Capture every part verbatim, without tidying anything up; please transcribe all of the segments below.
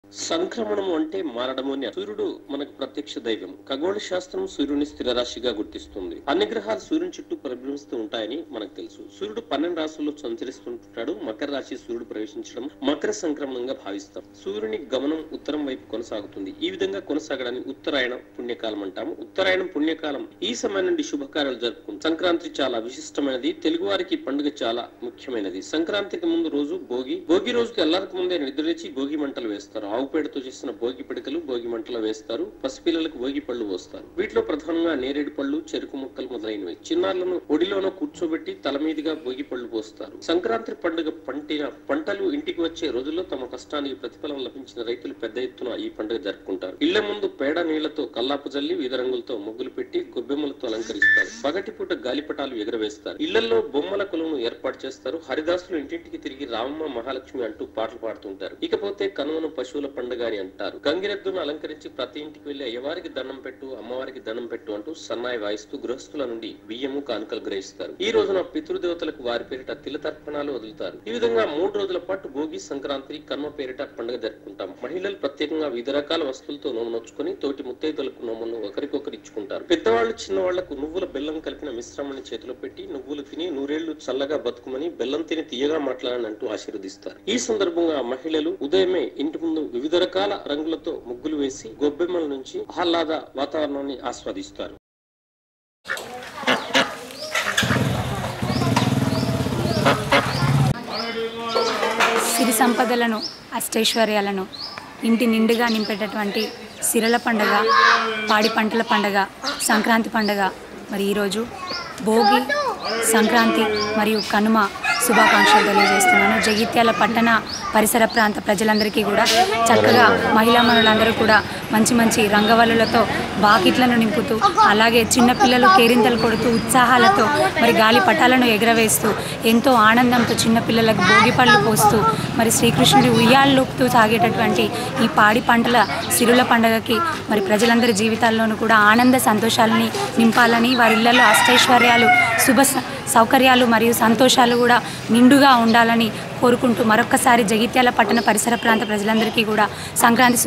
సంక్రమణం అంటే మారడము అని. సూర్యుడు మనకు ప్రత్యక్ష దైవం. ఖగోళ శాస్త్రం సూర్యుని స్థిర రాశిగా గుర్తిస్తుంది. అన్ని గ్రహాలు సూర్యుని చుట్టూ పరిభ్రమిస్తూ ఉంటాయని మనకు తెలుసు. సూర్యుడు పన్నెండు రాశుల్లో సంచరిస్తుంటాడు. మకర రాశి సూర్యుడు ప్రవేశించడం మకర సంక్రమణంగా భావిస్తాం. సూర్యుని గమనం ఉత్తరం వైపు కొనసాగుతుంది. ఈ విధంగా కొనసాగడాన్ని ఉత్తరాయణ పుణ్యకాలం అంటాము. ఉత్తరాయణం పుణ్యకాలం ఈ సమయం నుండి శుభకార్యాలు జరుపుకుంటాం. సంక్రాంతి చాలా విశిష్టమైనది. తెలుగు వారికి పండుగ చాలా ముఖ్యమైనది. సంక్రాంతికి ముందు రోజు భోగి. భోగి రోజుకి ఎల్లరికి ముందే నిద్రలేచి భోగి మంటలు వేస్తారు. ఆవుపేడతో చేసిన భోగి పిడకలు భోగి మంటలు వేస్తారు. పసిపిల్లలకు భోగి పళ్ళు పోస్తారు. వీటిలో ప్రధానంగా నేరేడు పళ్ళు, చెరుకు ముక్కలు మొదలైనవి. చిన్నారులను ఒడిలోనో కూర్చోబెట్టి తల మీదుగా భోగి పళ్ళు పోస్తారు. సంక్రాంతి పండుగ పంటిన పంటలు ఇంటికి వచ్చే రోజుల్లో తమ కష్టానికి ప్రతిఫలం లభించిన రైతులు పెద్ద ఎత్తున ఈ పండుగ జరుపుకుంటారు. ఇళ్ల ముందు పేడ నీళ్లతో కల్లాపు జల్లి వివిధ రంగులతో ముగ్గులు పెట్టి గొబ్బెమ్మలతో అలంకరిస్తారు. పగటిపూట గాలిపటాలు ఎగరవేస్తారు. ఇళ్లలో బొమ్మల కొలువును ఏర్పాటు చేస్తారు. హరిదాసులు ఇంటింటికి తిరిగి రామమ్మ మహాలక్ష్మి అంటూ పాటలు పాడుతుంటారు. ఇకపోతే కనుమను పశువుల పండుగ అని అంటారు. గంగిరెద్దును అలంకరించి ప్రతి ఇంటికి వెళ్లి అయ్యవారికి దండం పెట్టు, అమ్మవారికి దండం పెట్టు అంటూ సన్నాయి వాయిస్తూ గృహస్థుల నుండి బియ్యము కానుకలు గ్రహిస్తారు. ఈ రోజున పితృదేవతలకు వారి పేరిట తిల తర్పణాలు వదులుతారు. ఈ విధంగా మూడు రోజుల పాటు భోగి, సంక్రాంతి, కనుమ పేరిట పండుగ జరుపుకుంటాం. మహిళలు ప్రత్యేకంగా వివిధ రకాల వస్తువులతో నోము నొచ్చుకొని తోటి ముత్తైదులకు నోములను ఒకరికొకరు ఇచ్చుకుంటారు. పెద్దవాళ్లు చిన్నవాళ్లకు నువ్వుల బెల్లం కలిపిన మిశ్రమాన్ని చేతిలో పెట్టి నువ్వులు తిని నూరేళ్లు చల్లగా బతుకుమని, బెల్లం తిని తీయగా మాట్లాడని అంటూ ఆశీర్వదిస్తారు. ఈ సందర్భంగా మహిళలు ఉదయమే ఇంటి ముందు వివిధ రకాల రంగులతో ముగ్గులు వేసి గొబ్బెమ్మల నుంచి ఆహ్లాద వాతావరణాన్ని ఆస్వాదిస్తారు. సిరి సంపదలను, అష్టైశ్వర్యాలను ఇంటి నిండుగా నింపేటటువంటి సిరల పండుగ, పాడి పంటల పండుగ, సంక్రాంతి పండుగ. మరి ఈరోజు భోగి, సంక్రాంతి మరియు కనుమ శుభాకాంక్షలు తెలియజేస్తున్నాను. జగిత్యాల పట్టణ పరిసర ప్రాంత ప్రజలందరికీ కూడా చక్కగా మహిళా మనులందరూ కూడా మంచి మంచి రంగవల్లులతో బాకిట్లను నింపుతూ, అలాగే చిన్నపిల్లలు కేరింతలు కొడుతూ ఉత్సాహాలతో మరి గాలి పటాలను ఎగరవేస్తూ ఎంతో ఆనందంతో చిన్నపిల్లలకు భోగి పళ్ళు పోస్తూ మరి శ్రీకృష్ణుడి ఉయ్యాలూపుతూ సాగేటటువంటి ఈ పాడి పంటల సిరుల పండుగకి మరి ప్రజలందరి జీవితాల్లోనూ కూడా ఆనంద సంతోషాలని నింపాలని, వారి ఇళ్లలో అష్టైశ్వర్యాలు, శుభ సౌకర్యాలు మరియు సంతోషాలు కూడా నిండుగా ఉండాలని కోరుకుంటూ మరొక్కసారి జగిత్యాల పట్టణ పరిసర ప్రాంత ప్రజలందరికీ కూడా Sankranti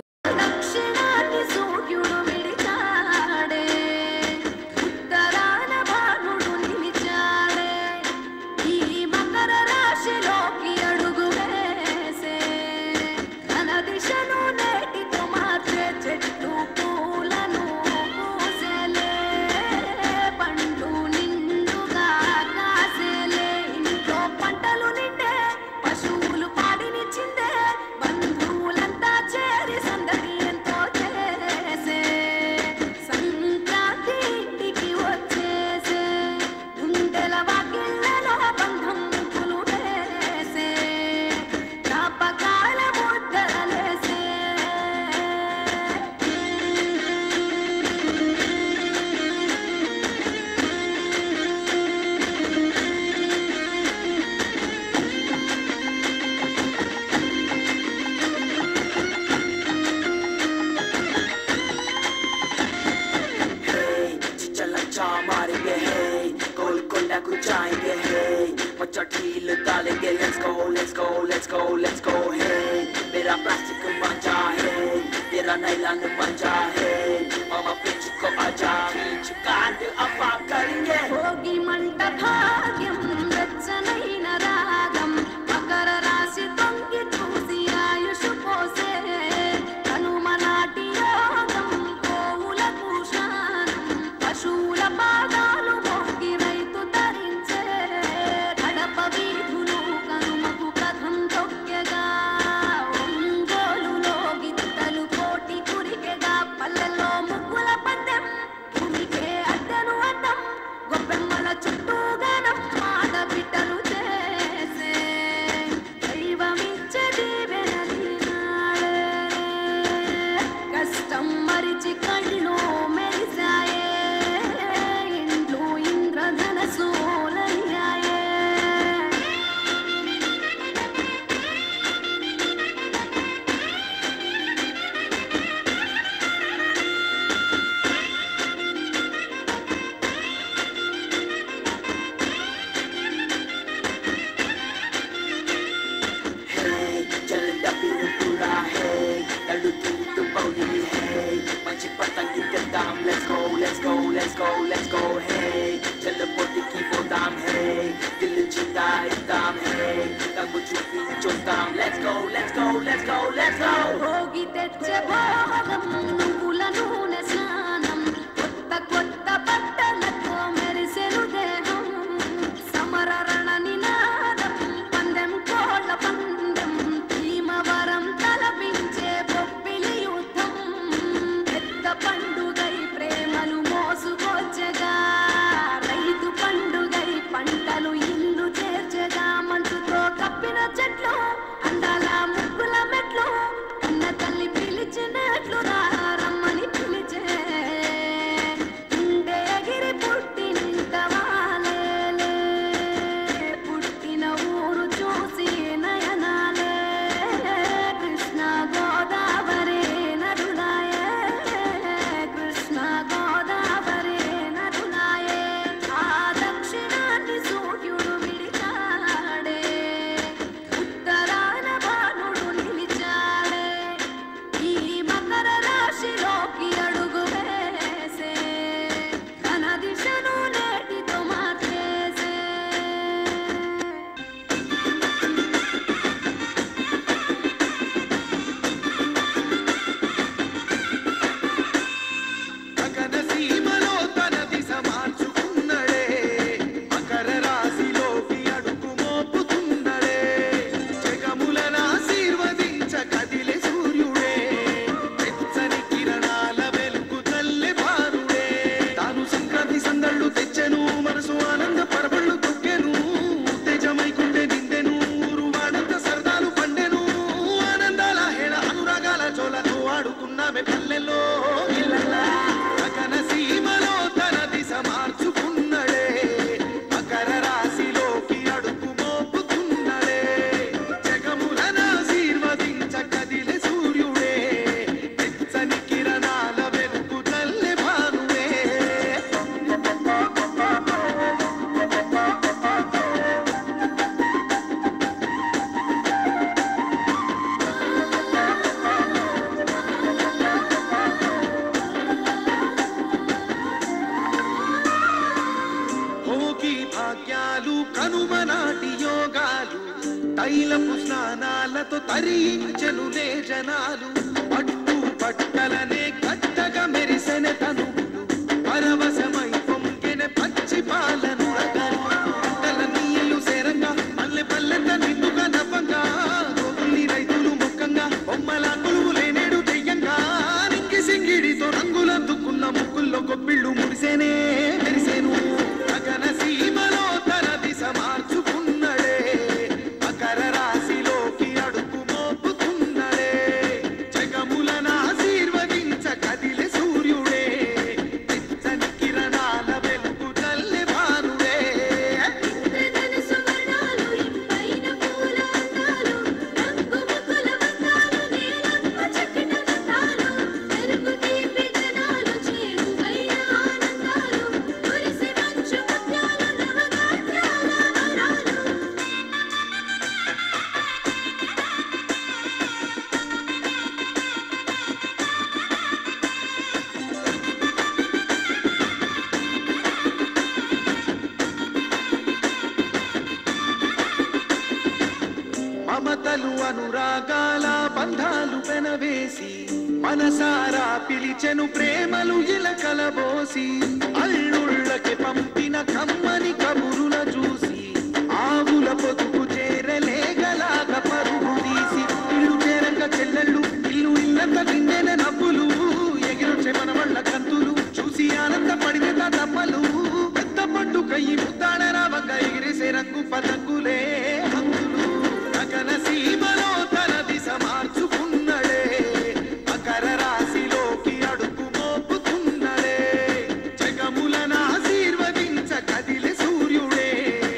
Let's go, let's go, let's go, let's go, hey. मेरा प्लास्टिक मंजा है, तेरा नाइलॉन मंजा है. मामा पिच को आजा, खींच कांड अब आप करेंगे. भोगी मंट भाग्यम रचनैन रागम मकर राशि तंगी चूसी आयुष पोसे हनुम नाटी योगम कोउल कुशानम पशुल पादालु भोगी రైతు ధరించే కడప వీధులు కనుమకు కథం తొక్కెగా ఒంగోలులో గిత్తలు కోటి కురికెగా let's go, let's go, hey. Teleport ki bodam, hey. Dil chita idam, hey. Tabu chupi chodam, let's go, let's go, let's go, let's go. Hogi teche bhagam, nuvula nune snanam, kotta kotta pattalako meriselu deham, samara rana ninadam, pandem kolla pandem, bhimavaram talapinche boppili yuddham, pedda pandugai premalu mosukochega, raitu pandugai పంటలు ఇల్లు చేర్చేదా మంచుతో కప్పిన చెట్లు అందాల ముగ్గుల మెట్లు కన్న తల్లి పిలిచినట్లు రమ్మని పిలిచే ఉండే ఎగిరి పుట్టినంత వాలేలే పుట్టిన ఊరు చూసి నయనాలే కృష్ణ గోదావరి నదులాయే కృష్ణ గోదావరి నదులాయే ఆ దక్షిణాన్ని సూర్యుడు విడిచాడే ఉత్తరాన భానుడు నిలిచాడే ఈ మకర రాశిలోకి అడుగు వేసే తన దిశను నేటితో మార్చేసే గగన సీమలో తన దిశ మార్చుకున్నడే మకర రాశిలోకి అడుగు మోపుతున్నడే జగములను ఆశీర్వదించ కదిలే సూర్యుడే వెచ్చని కిరణాల వెలుగు చల్లె బారుడే తాను సంక్రాంతి సందళ్ళు తెచ్చెను మనసు ఆనంద పరబళ్ళు తొక్కెను ఉత్తేజమై గుండె నిండెను ఊరు వాడంత సరదాలు పండెను ఆనందాల హేళ అనురాగాల చోలతో ఆడుకున్నామే పల్లెల్లో ఇళ్ళల్లా గగన సీమలో తన దిశ మార్చుకున్నడే మకర రాశిలోకి అడుగు మోపుతున్నడే జగములను ఆశీర్వదించ కదిలే సూర్యుడే వెచ్చని కిరణాల వెలుగు చల్లె భానుడే భోగి భాగ్యాలు కనుమనాటి యోగాలు తైలపు స్నానాలతో తరించెనులే జనాలు పట్టు పట్టలనే కట్టగా మెరిసెనె తనువులు పరవశమై పొంగెనె పచ్చి పాలను రగలు పంటల నీళ్లు సేరంగా పల్లె పల్లెంత నిండుగా నవ్వంగా గోగుల్ని రైతులు ముఖంగా బొమ్మల కొలువులే నేడు దెయ్యంగా రింగి సింగిడితో రంగులందుకున్న ముగ్గుల్లో గొప్పిళ్ళు మురిసేనే మెరిసేను గగన సీమలో తన దిశ మార్చుకున్నడే మకర రాశిలోకి అడుగు మోపుతున్నడే జగములను ఆశీర్వదించ కదిలే సూర్యుడే వెచ్చని కిరణాల వెలుగు చల్లె భానుడే ఇంద్రధనుసు వర్ణాలు ఇంపైన పూల అందాలు రంగు ముగ్గుల బంధాలు నీలంత చక్కటి గంధాలు మెరుపు తీపి జనాలు చేరువైన ఆనందాలు కురిసి మంచు ముత్యాలు నవగాత్రాల వరాలు మమతలు అనురాగాల బంధాలు పెనవేసి మనసారా పిలిచెను ప్రేమలు ఇలకలబోసి అల్లుళ్ళకి పంపిన కమ్మని కబురుల చూసి ఆవుల పొదుపు చేరలేగలాగా పరుగు తీసి ఇల్లు చేరంగ చెల్లెళ్ళు ఇల్లు ఇల్లంత నిండెన నవ్వులు ఎగిరొచ్చే మన వాళ్ళ కంతులు చూసి ఆనంద పడిన తప్పలు పెద్ద పండు కయ్యి ముద్దాడ రావంగ ఎగిరేసే రంగు పతంగులే హంగులు గగన సీమలో తన దిశ మార్చుకున్నడే మకర రాశిలోకి అడుగు మోపుతున్నడే జగములను ఆశీర్వదించ కదిలే సూర్యుడే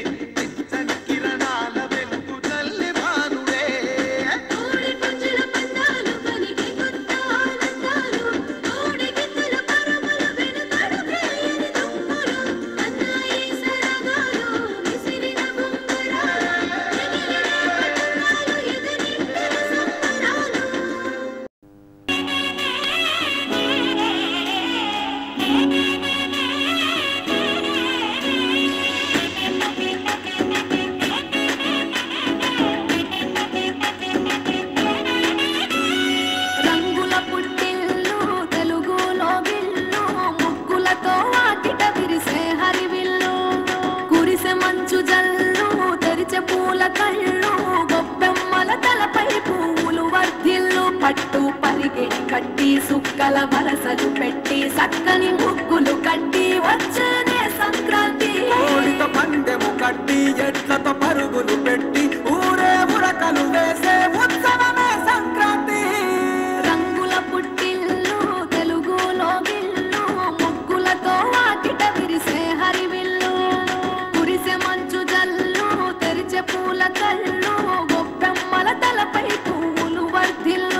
పట్టు పరిగెడి కట్టి సుక్కల వరసలు పెట్టి సక్కని ముగ్గులు కట్టి వచ్చేనే సంక్రాంతి. కోడితో పందెము కట్టి ఎట్లతో పరుగులు పెట్టి ఊరే ఉరకలు వేసే ఉత్సవమే సంక్రాంతి. రంగుల పుట్టిల్లు తెలుగులో గిల్లు ముగ్గులతో వాకిట విరిసే హరివిల్లు కురిసే మంచు జల్లు తెరిచే పూల కళ్ళు గొప్పెమ్మల తలపై పువ్వులు వర్ధిల్లు.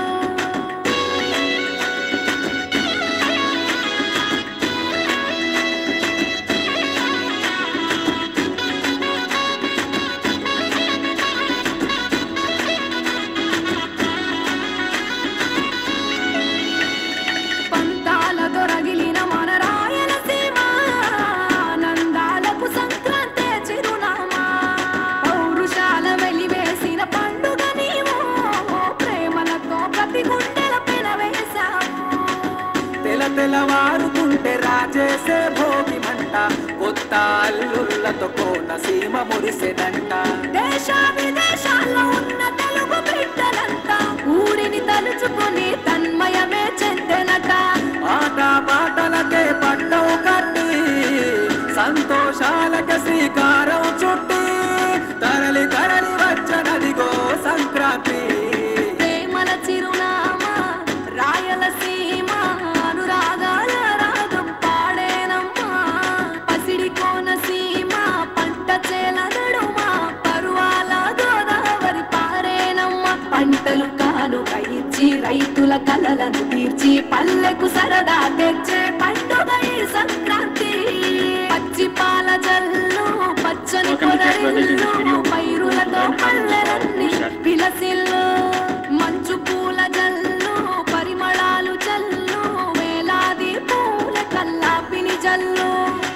తెలవారుతుంటే రాజేసే భోగి మంట కొత్త అల్లుళ్ళతో కోన సీమ మురిసెనంట. దేశ విదేశాల్లో ఉన్న తెలుగు బిడ్డలంతా ఊరిని తలుచుకుని తన్మయమే చెందెనట. ఆట పాటలకే పట్టవు కట్టి సంతోషాలకే శ్రీకారం చుట్టి తరలి తరలి వచ్చనదిగో సంక్రాంతి. ప్రేమల చిరునామా రాయలసీమ అనురాగాల రాగం పాడేనమ్మా. పసిడి కోనసీమ పంట చేల నడుమ పరువాల గోదావరి పారేనమ్మా. పంటలు కానుక ఇచ్చి రైతుల కలలను తీర్చి పల్లెకు సరదా తెచ్చే పండుగ ఈ సంక్రాంతి. పచ్చి పాల జల్లు పచ్చని పొదరిల్లు పైరులతో పల్లెలన్నీ విలసిల్లు మంచు పూల జల్లు పరిమళాలు చల్లు వేలాది పూల కల్లాపిని జల్లు.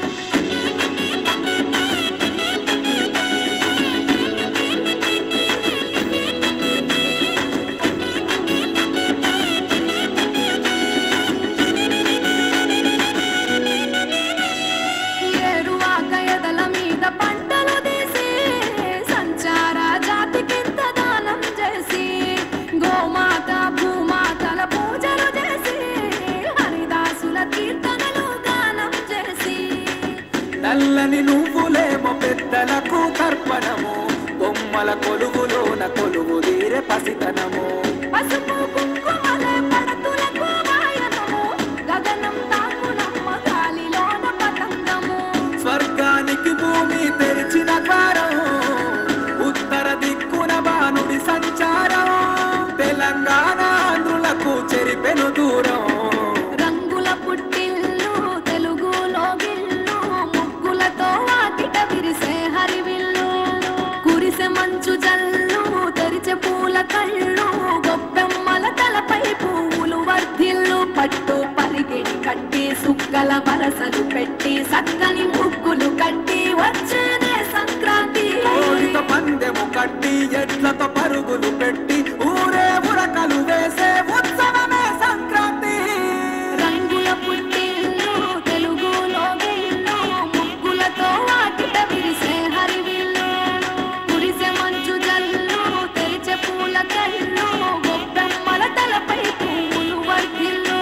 ఏరువాక ఎదల మీద పంటలు తీసి సంచార జాతికింత దానం చేసి గోమాత భూమాతల పూజలు చేసి హరిదాసుల కీర్తనలు గానం చేసి నల్లని నువ్వులేమో పెద్దలకు తర్పణము బొమ్మల కొలువులోన కొలువు తీరే పసితనము. పసుపు కుంకుమలే పడతులకు గాయనము గగనం తాకునమ్మ గాలిలోన పతంగము. స్వర్గానికి భూమి తెరిచిన ద్వారం ఉత్తర దిక్కున బాణుడి సంచారం తెలంగాణ ఆంధ్రులకు చెరిపెను దూరం. రంగుల పుట్టిల్లు తెలుగులో గిల్లు ముగ్గులతో వాకిట విరిసే హరివిల్లు కురిసే మంచు జల్లు తెరిచే పూల కళ్ళు గొప్పెమ్మల తలపై పువ్వులు వర్ధిల్లు పట్టు పరిగెడి కట్టి సుక్కల వరసలు పెట్టి సక్కని ముగ్గులు కట్టి వచ్చేనే సంక్రాంతి. కోడితో పందెము కట్టి ఎట్లతో పరుగులు పెట్టి ఊరే ఉరకలు వేసే ఉత్సవమే సంక్రాంతి. రంగుల పుట్టిల్లు తెలుగులో గిల్లు ముగ్గులతో వాకిట విరిసే హరివిల్లు కురిసే మంచు జల్లు తెరిచే పూల కళ్ళు గొప్పెమ్మల తలపై పువ్వులు వర్ధిల్లు.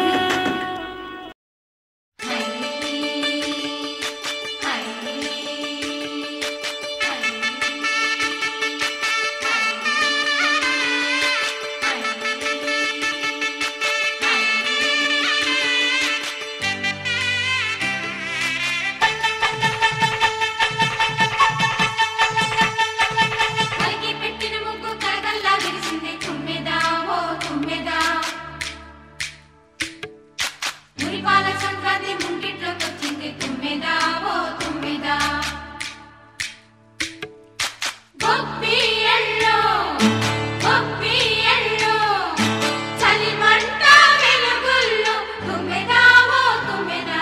కలిగి పెట్టిన ముగ్గు కరగల్లా విరిసింది తుమ్మెదా ఓ తుమ్మెదా. మురిపాల సంక్రాంతి ముంగిట్లోకి వచ్చింది తుమ్మెదా ఓ తుమ్మెదా. గొప్పి ఎల్లో గొప్పి ఎల్లో చలిమంట వెలుగుల్లో తుమ్మెదా ఓ తుమ్మెదా.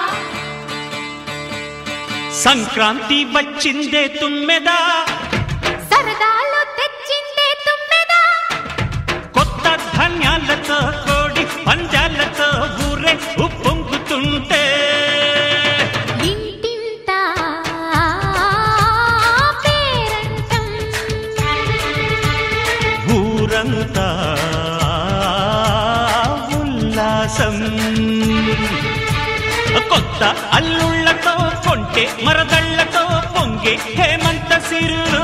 సంక్రాంతి వచ్చిందే తుమ్మెదా సరదాలు తెచ్చిందే తుమ్మెదా. కొత్త ధాన్యాలతో కోడి పంజాలతో ఊరే ఉప్పొంగుతుంటే ఇంటింటా పేరంటం ఊరంతా ఉల్లాసం కొత్త అల్లుళ్ళతో కొంటే మరదళ్లతో పొంగే హేమంత సిరులు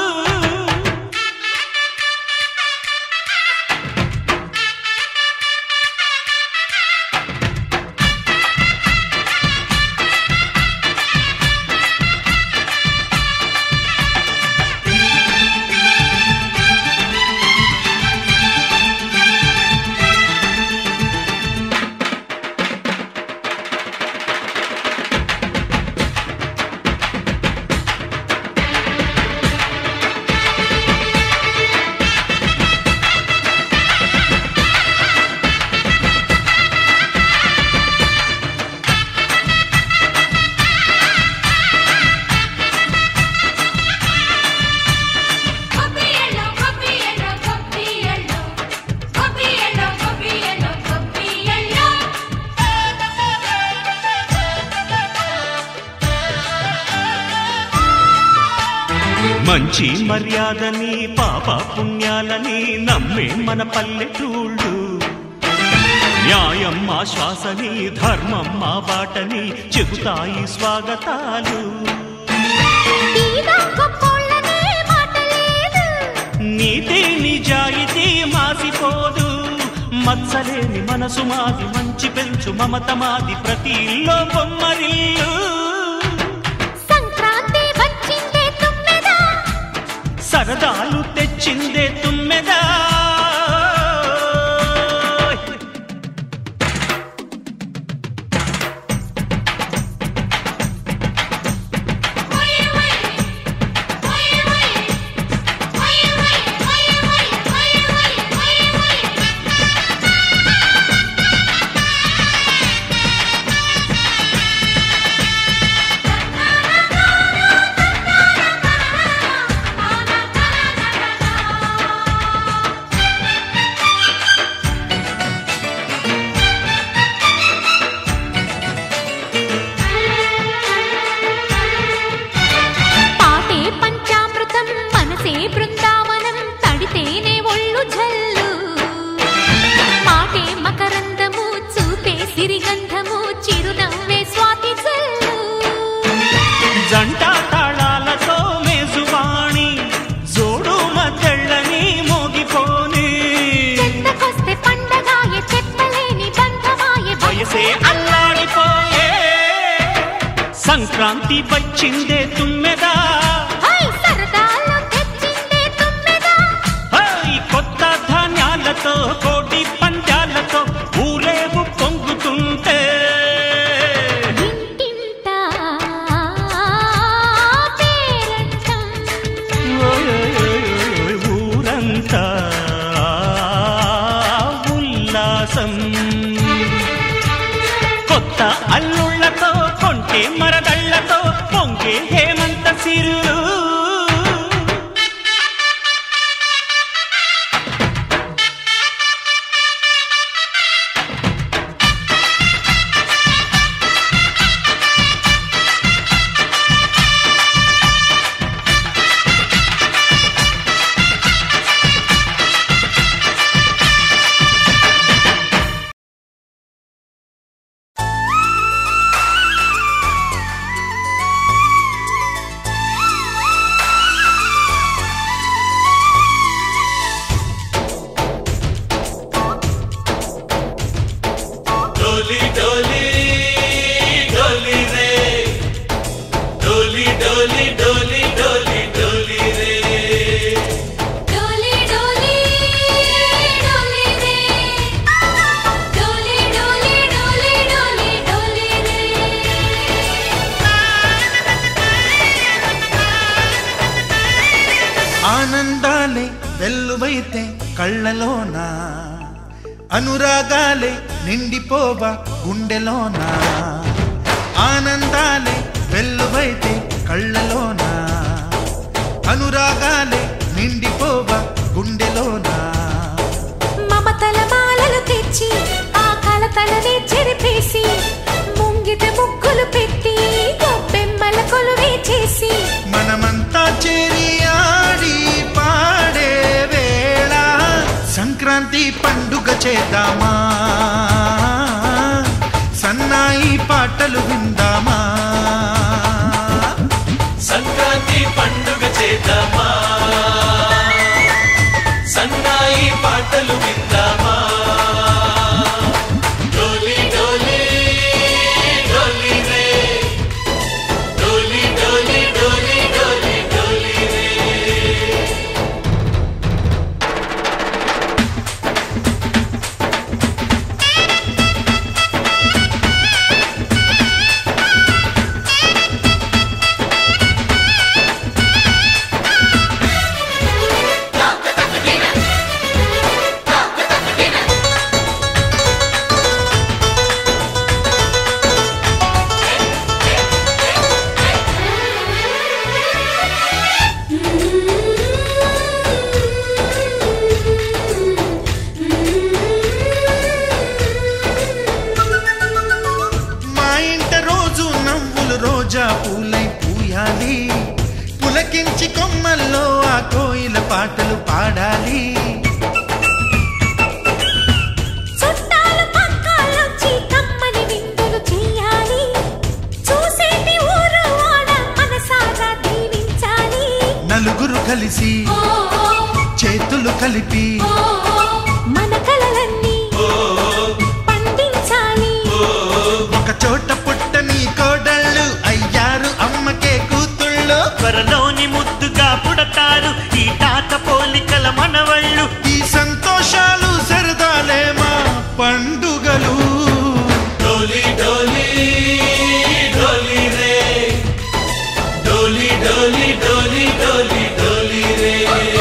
మంచి మర్యాదని పాప పుణ్యాలని నమ్మే మన పల్లెటూళ్ళు న్యాయం మా శ్వాసని ధర్మం మా బాటని చెబుతాయి స్వాగతాలు నీతి నిజాయితీ మాసిపోదు మత్సలేని మనసు మాది మంచి పెంచు మమత మాది ప్రతి ఇల్లో బొమ్మరిల్లు సరదాలు తెచ్చిందే తుమ్మెదా జంట తాళాలతో మేజువాణి జోడు మద్దళ్ళని మోగిపోని వయసే అల్లాడిపోయే సంక్రాంతి వచ్చిందే తుమ్మెదా కొత్త ధాన్యాలతో కోటి పంజాలతో ఊరేగు పొంగుతుంటే ఊరంతా ఉల్లాసం కొత్త అల్లుళ్ళతో కొంటే మరదళ్లతో పొంగే హేమంత సిరులు ఆనందాలే వెల్లువైతే కళ్ళలోనా అనురాగాలే నిండిపోవా గుండెలోనా ఆనందాలే వెల్లువైతే కళ్ళలోనా అనురాగాలే నిండిపోవా గుండెలోనా మమతల మాలలు తెచ్చి ఆ కలతలనే చెరిపేసి ముంగిట ముగ్గులు పెట్టి గొప్పెమ్మల కొలువే చేసి మనమంతా చేరి ఆడి పాడే వేళ సంక్రాంతి పండుగ చేద్దామా పులకించి కొమ్మల్లో ఆ కోయిల పాటలు పాడాలి. చుట్టాలు పక్కాలొచ్చి కమ్మని విందులు చెయ్యాలి. చూసేటి ఊరు వాడ మనసారా దీవించాలి. నలుగురు కలిసి చేతులు కలిపి మన కలలన్నీ పండించాలి. ఒక చోట పుట్టని కోడళ్ళు అయ్యారు అమ్మకే కూతుళ్ళు. త్వరలోని ముద్దుగా పుడతారు ఈ తాత పోలికల మనవళ్ళు. ఈ సంతోషాలు సరదాలే మా పండుగలు. డోలి డోలి డోలి రే డోలి డోలి డోలి డోలి డోలి రే.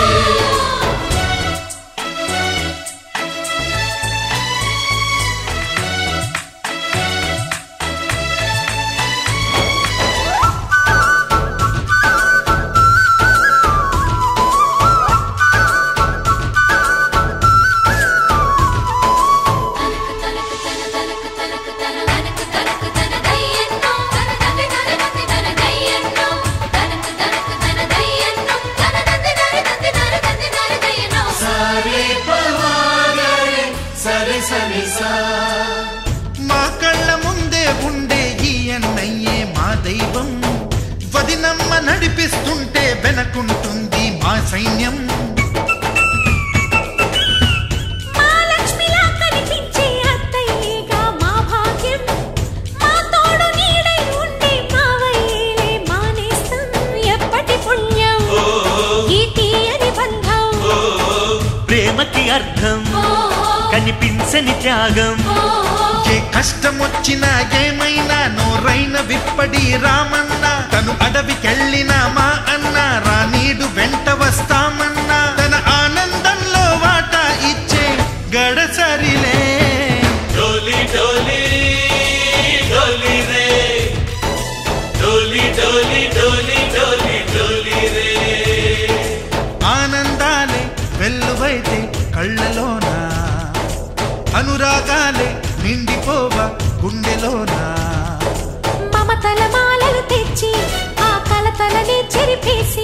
మా కళ్ళ ముందే ఉండే ఈ అన్నయ్యే మా దైవం. వదినమ్మ నడిపిస్తుంటే వెనకుంటుంది మా సైన్యం. మా లక్ష్మిలా కనిపించే అత్తయ్యేగా మా భాగ్యం. మా తోడు నీడై ఉండే మావయ్యేలే మా నేస్తం. ఎప్పటి పుణ్యం ఈ తీయని బంధం. ప్రేమకి అర్థం కనిపించని త్యాగం. ఏ కష్టం వచ్చినా ఏమైనా నోరైన విప్పడి రామన్నా. తను అడవికెళ్ళిన మా అన్న రానీడు వెంట వస్తామన్నా. తన ఆనందంలో వాటా ఇచ్చే గడసరిలే. డోలి డోలి డోలి రే డోలి డోలి డోలి డోలి డోలి రే. ఆనందాలే వెల్లువైతే కళ్ళలోన, అనురాగాలే నిండిపోవా గుండెలోనా. మమతల మాలలు తెచ్చి ఆ కలతలని చెరిపేసి